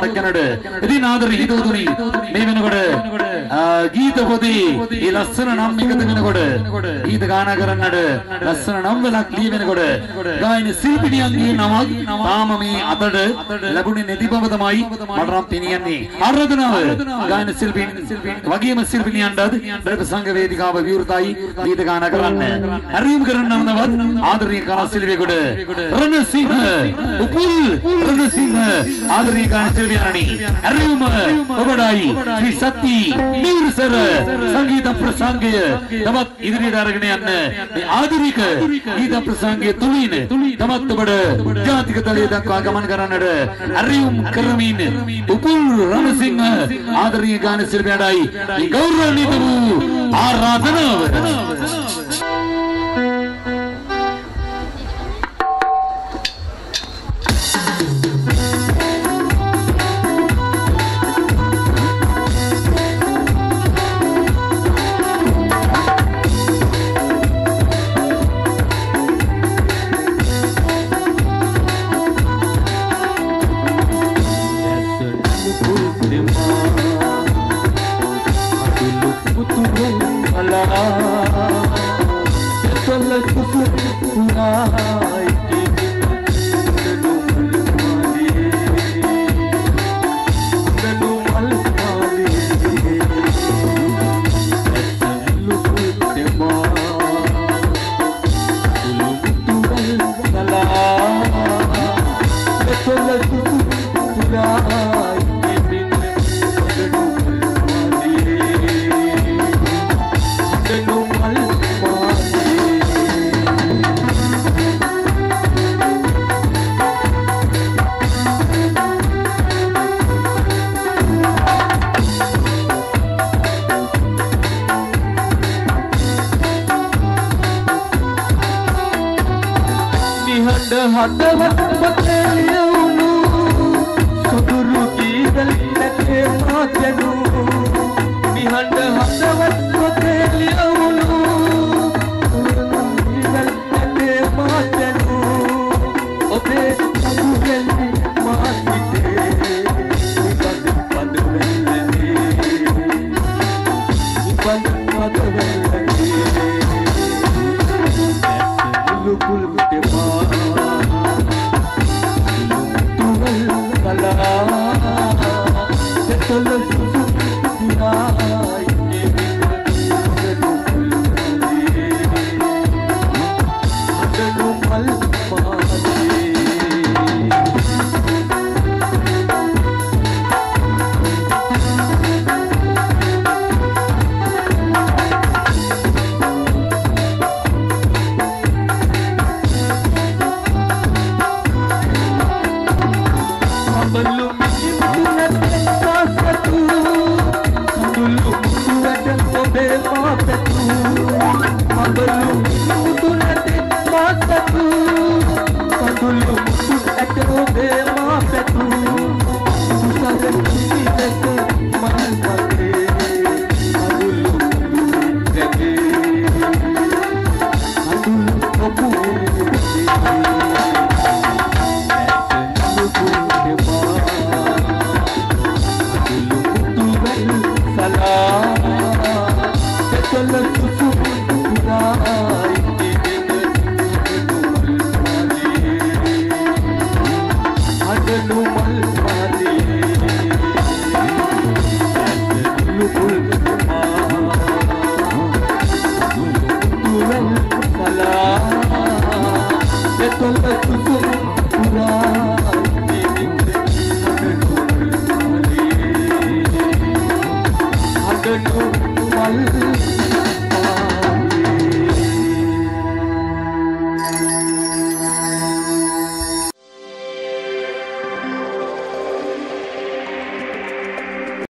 මරකනඩ ඉතින් ආදරේ හිතවතුනි මේ වෙනකොට ගීත පොතේ ඒ ලස්සන නම් එකතු වෙනකොට ගීත ගායනා කරන්නට ලස්සන නම් වලක් ලිය වෙනකොට ගායන ශිල්පිනියන්ගේ නමක් තාම මේ අතට ලැබුණේ නැති බව තමයි මට නම් පෙනියන්නේ. ආරාධනාව ගායන ශිල්පීන් වගේම ශිල්පිනියන්ටත් ප්‍රසංග වේදිකාව විවෘතයි ගීත ගායනා කරන්න. හරියම කරන්නවවත් ආදරණීය කලා ශිල්පියෙකුට රණසිංහ උපුල් රණසිංහ ආදරණීය ගායන ශිල්පියාණනි හරියම ඔබඩයි ශ්‍රී සත්ති නිර්සර සංගීත ප්‍රසංගය තවත් ඉදිරියට අරගෙන යන්න මේ ආධුනික ගීත ප්‍රසංගය තුලින් තමත් ඔබට ජාතික තලයේ දක්වා ගමන් කරන්නට අරියුම් කරමින් උපුල් රණසිංහ ආදරණීය ගාන ශිල්පියාටයි මේ ගෞරවනීය වූ ආරාධනාව. Mal